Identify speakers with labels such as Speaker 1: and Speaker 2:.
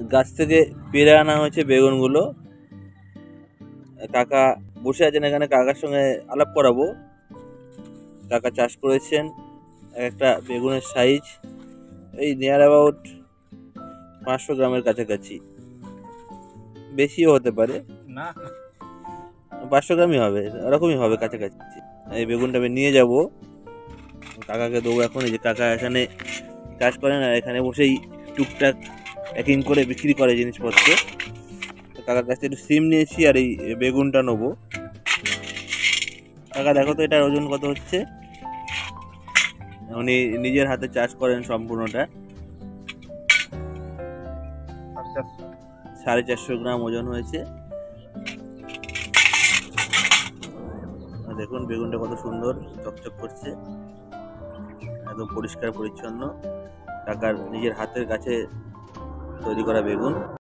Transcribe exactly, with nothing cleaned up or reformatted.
Speaker 1: গাছ থেকে পেরে আনা হয়েছে বেগুনগুলো। কাকা বসে আছেন এখানে, কাকার সঙ্গে আলাপ করাবো। কাকা চাষ করেছেন। একটা বেগুনের সাইজ এই নিয়ার অ্যাবাউট পাঁচশো গ্রামের কাছাকাছি, বেশিও হতে পারে,
Speaker 2: না
Speaker 1: পাঁচশো গ্রামই হবে, ওরকমই হবে কাছাকাছি। এই বেগুনটা আমি নিয়ে যাব, কাকাকে দেবো এখন। এই যে কাকা এখানে চাষ করেন আর এখানে বসেই টুকটাক প্যাকিং করে বিক্রি করে জিনিসপত্র। কাকার কাছ থেকে একটু সিম নিয়েছি আর এই বেগুনটা নেবো। কাকা দেখো তো এটার ওজন কত হচ্ছে। উনি নিজের হাতে চাষ করেন সম্পূর্ণটা। সাড়ে চারশো গ্রাম ওজন হয়েছে। দেখুন বেগুনটা কত সুন্দর চকচক করছে, একদম পরিষ্কার পরিচ্ছন্ন। কাকার নিজের হাতের কাছে তৈরি করা বেগুন।